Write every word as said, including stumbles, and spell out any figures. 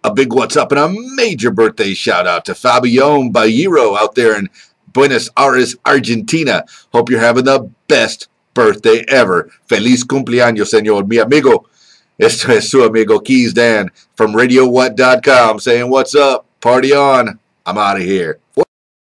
A big what's up and a major birthday shout out to Fabian Balliro out there in Buenos Aires, Argentina. Hope you're having the best birthday ever. Feliz cumpleaños, señor, mi amigo. Esto es su amigo Keys Dan from radio what dot com saying what's up, party on. I'm out of here.